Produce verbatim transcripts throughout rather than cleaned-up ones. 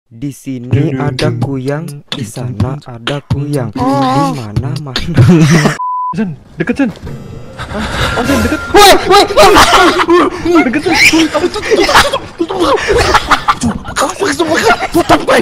Di sini ada kuyang, di sana ada kuyang. Di mana mana? Zan, deket Zan. Oh Zan, deket. Woi, woi, woi. Deket Zan. Tutup, woi.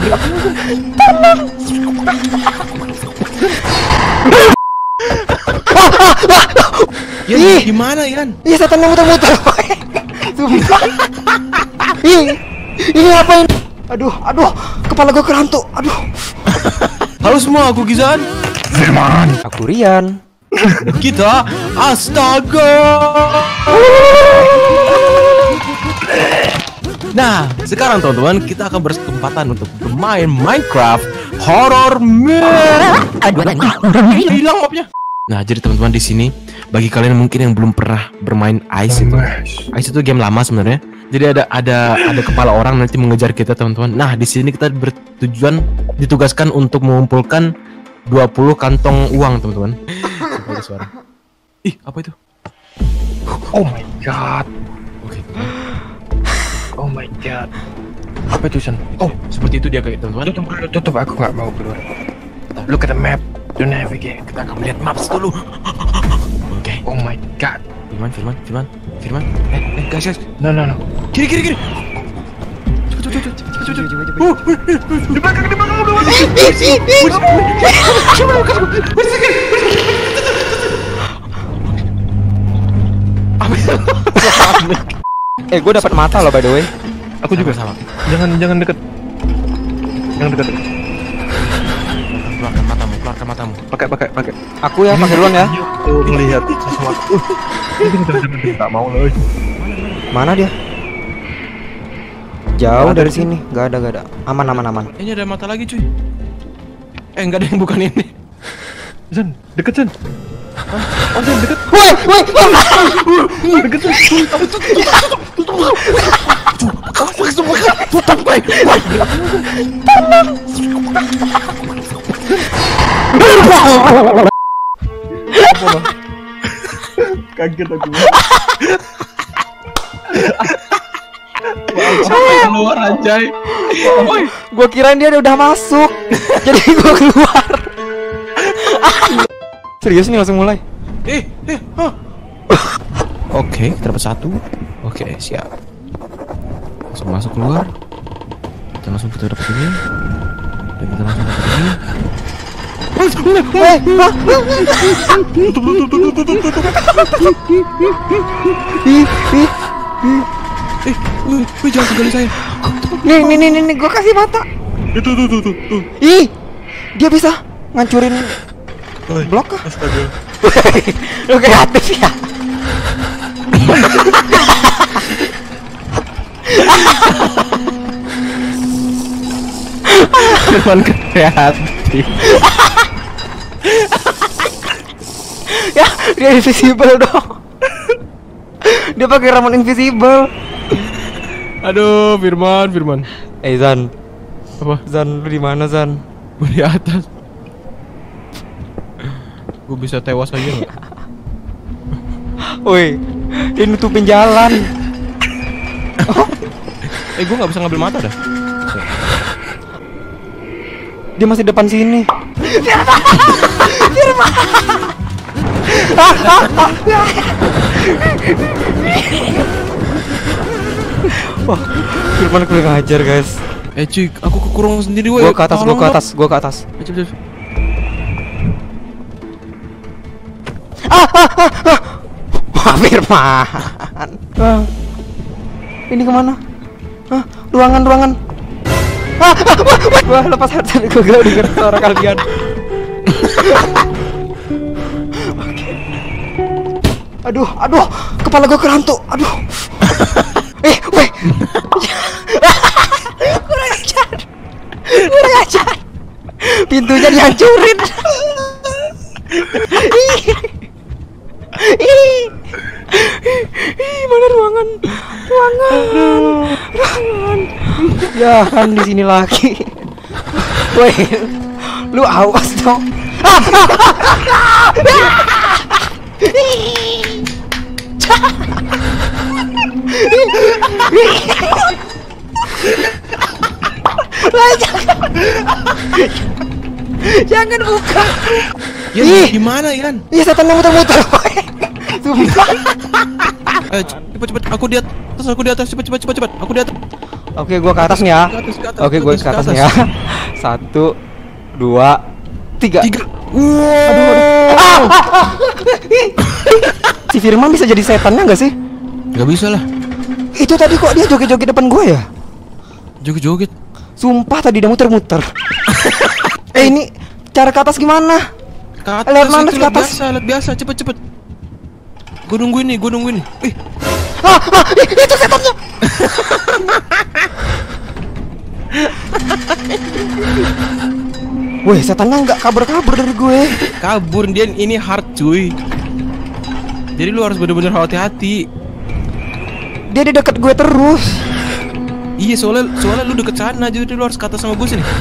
Yan, gimana Yan? Ih, setan yang muter-muter. Sumpah. Ih, ini ngapain? Aduh, aduh, kepala gue kerantuk. Aduh. Halo semua, aku Gizan. Firman. Aku Rian. Kita astaga. Nah, sekarang teman-teman kita akan berkesempatan untuk bermain Minecraft Horror Map. Hilang mapnya. Nah, jadi teman-teman di sini bagi kalian mungkin yang belum pernah bermain Ice itu. Ice itu game lama sebenarnya. Jadi ada ada ada kepala orang nanti mengejar kita teman-teman. Nah, di sini kita bertujuan ditugaskan untuk mengumpulkan dua puluh kantong uang teman-teman. Ada suara. Ih, apa itu? Oh my god. Oke. Oh my god. Apa itu, San? Oh, seperti itu dia kayak teman-teman. Tutup dulu, tutup. Aku nggak mau keluar. Look at the map. Do navigate. Kita akan melihat maps dulu. Oke. Oh my god. Firman, Firman, Firman, Firman. Eh, eh, guys, guys. No, no, no. Kiri, kiri, kiri. Cepet, cepet, cepet, cepet, cepet, cepet. Uh, di belakang, di belakang, di belakang. Eh, gue dapat mata loh by the way. Aku juga sama. Jangan, jangan deket. Jangan deket. Keluarkan matamu, keluarkan matamu. Pakai, pakai, pakai. Aku ya pakai duluan ya. Tuh, melihat sesuatu. Jangan, jangan, tak mau loh. Mana dia? Jauh dari sini, gak ada, gak ada. Aman, aman, aman. Ini ada mata lagi cuy. Eh, enggak ada yang bukan ini. Zan, deket Zan. Oh Zan, deket. Woi, woi, woi. Deket Zan. Tutup, woi. Kaget aku. Keluar anjay. Gue kirain dia udah masuk. Jadi gue keluar. Serius nih langsung mulai. Eh, eh, huh. Oke, kita dapat satu. Oke, siap. Langsung masuk keluar. Kita langsung kita dapat ini. Dan kita langsung dapat ini. Ih, ih. Eh, wih, wih, jangan tinggalin saya. Nih, nih, nih, nih, gue kasih mata. Itu, tuh, tuh, tuh, tuh. Ih, dia bisa ngancurin blok kah? Astaga. Lu kreatif ya. Cuman kreatif. Ya, dia invisible dong. Dia pakai ramen invisible. Aduh, Firman, Firman. Eh, Zan. Apa? Zan, lu di mana, Zan? Gue di atas. Gue bisa tewas aja nggak? Woi, dia nutupin jalan. Eh, gue nggak bisa ngambil mata dah. Dia masih depan sini. Firman. Firman. Wah, Firman kurang ngajar guys. Eh cuy, aku kekurung sendiri woi. Gua ke atas, gua ke atas, gua ke atas. Eh, cepet, cepet. Ah, ah, ah, ah. Wah, Firman. Ah. Ini kemana? Ah, ruangan, ruangan. Ah, ah, wah, wah. Wah, lepas headset gua gak denger suara kalian. Aduh, aduh, kepala gua kerantuk. Aduh. Eh, weh. Kurang ajar. Kurang ajar. Pintunya dihancurin. Ih. Ih. Ih, mana ruangan? Ruangan. Ruangan. Ya, kan di sini lagi. Weh. Lu awas dong. Ah, ah, ah, ah. Lah, jangan. Jangan buka. Ya, Ih. gimana Yan? Ih, setan muter-muter. Sumpah. Ayo cepet cepet, aku di atas, aku di atas, cepet cepet cepet cepet, aku di atas. Oke, gua ke atas nih ya. Ke atas, ke atas, Oke, ke gua atas, ke ke atas atas. nih ya. Satu, dua, tiga. Tiga. Aduh, aduh. Ah, ah, ah. Si Firman bisa jadi setannya nggak sih? Gak bisa lah. Itu tadi kok dia joget-joget depan gue ya? Joget-joget. Sumpah tadi dia muter-muter. Eh, ini cara ke atas gimana? Ke atas, Lihat mana itu ke lihat atas? biasa, lihat biasa, cepet cepet. Gue nungguin nih, gue nungguin nih. Eh, Ah, ah, ih, itu setannya. Weh, setannya nggak kabur-kabur dari gue. kabur dia, ini hard cuy. Jadi lu harus bener-bener hati-hati. Dia di dekat gue terus. Iya, soalnya soalnya lu deket sana, jadi lu harus ke atas sama gue sini.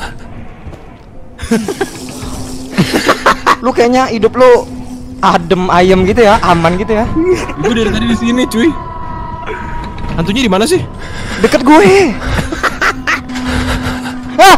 Lu kayaknya hidup lu adem ayem gitu ya, aman gitu ya. Gue dari tadi di sini cuy. Hantunya di mana sih? Deket gue. Ah!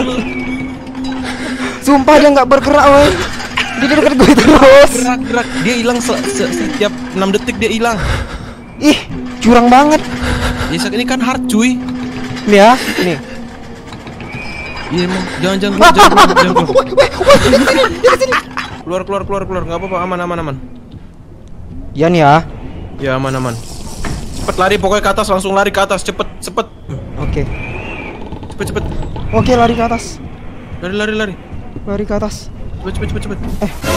Sumpah dia nggak bergerak, woi. Dia deket gue terus. Gerak-gerak, dia hilang se se- setiap enam detik dia hilang. Ih, curang banget. Ya saat ini kan hard cuy. Nih ya, nih. Iya emang, jangan jangan keluar, jangan keluar, jangan keluar. Woi, woi, woi, dia kesini, dia kesini. Keluar keluar keluar keluar, nggak apa-apa, aman aman aman. Ya nih ya. Ya aman aman. Cepet lari, pokoknya ke atas, langsung lari ke atas, cepet cepet, Oke. cepet cepet, Oke, lari ke atas. lari lari lari, Lari ke atas. cepet cepet cepet cepet.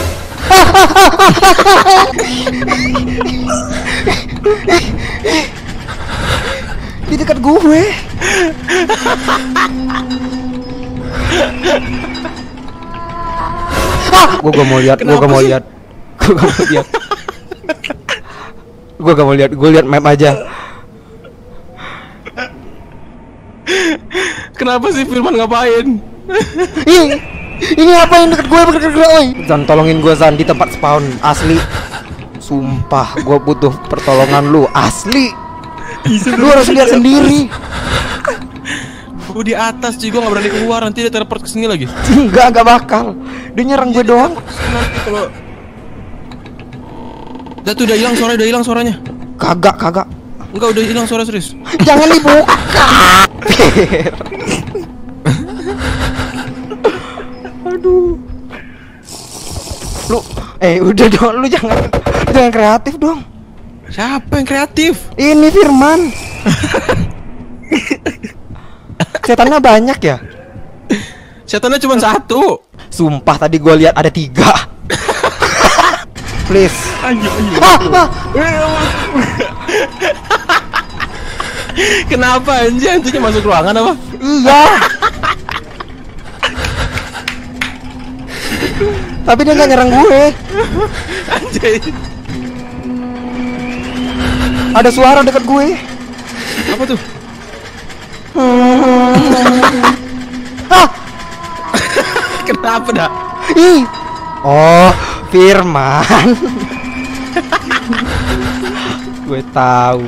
Di dekat gue. Ah, gue gak mau lihat, gue gak Kenapa mau sih? lihat, gue gak mau lihat, gue gak mau lihat, gue lihat map aja. Kenapa sih Firman ngapain? Ih, ini apa yang deket gue bergerak-gerak, oi? Zan, tolongin gue Zan di tempat spawn asli. Sumpah, gue butuh pertolongan lu asli. Lu harus lihat sendiri. Gue di atas cuy, gue nggak berani keluar, nanti dia teleport kesini lagi. Enggak, enggak bakal. Dia nyerang gue doang. Nanti kalau udah tuh udah hilang suaranya, udah hilang suaranya. Kagak, kagak. Enggak, udah hilang suara serius. Jangan dibuka. Aduh. Lu, eh udah dong, lu jangan jangan kreatif dong. Siapa yang kreatif? Ini Firman. Setannya banyak ya? Setannya cuma satu. Sumpah tadi gue lihat ada tiga. Please. Ayo, ayo. Ah, ah. Kenapa anjir, anjingnya masuk ruangan apa? Iya. Tapi dia nggak nyerang gue. Anjir. Ada suara dekat gue. Apa tuh? Ah, Kenapa dah? ih. Oh, Firman. Gue tahu.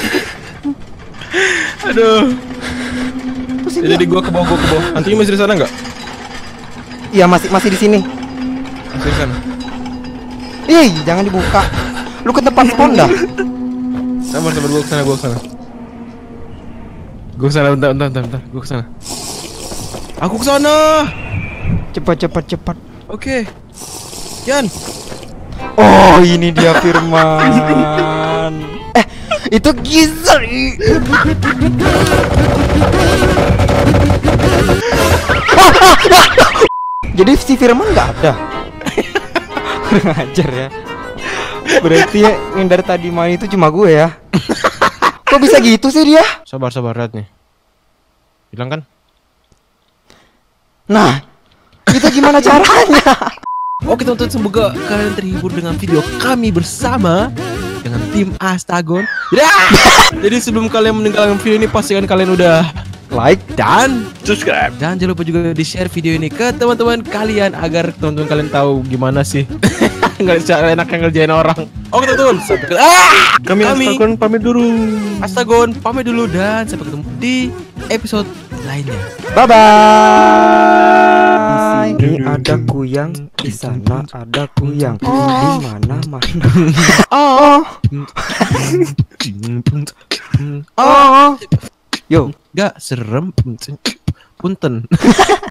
Aduh. Terus Ya, ini jadi gua ke bawah, gua ke bawah. Hantunya masih di sana enggak? Iya, masih masih di sini. Masih di sana. Ih, jangan dibuka. Lu ke tempat spawn dah. Sabar, sabar, gua ke sana, gua ke sana. Gua ke sana, bentar, bentar, bentar, bentar. Gua ke sana. Aku ke sana. Cepat, cepat, cepat. Oke. Yan. Oh, ini dia Firman. Eh, itu Gizel. Jadi si Firman nggak ada. Kurang ajar ya. Berarti ya, yang dari tadi main itu cuma gue ya. Kok bisa gitu sih dia? Sabar, sabar, lihat nih. Hilang kan? Nah, itu gimana caranya? Oke teman-teman, semoga kalian terhibur dengan video kami bersama dengan tim Astagon. Ya! Jadi sebelum kalian meninggalkan video ini, pastikan kalian udah Like dan subscribe. Dan jangan lupa juga di-share video ini ke teman-teman kalian agar teman-teman kalian tahu gimana sih nggak cara enaknya ngerjain orang. Oke teman-teman, sampai ketemu. Ah! Kami Astagon pamit dulu. Astagon pamit dulu dan sampai ketemu di episode lainnya. Bye bye. Di sini ada kuyang, di sana ada kuyang. Di mana mana. Oh. Oh. Yo, Gak serem. Punten.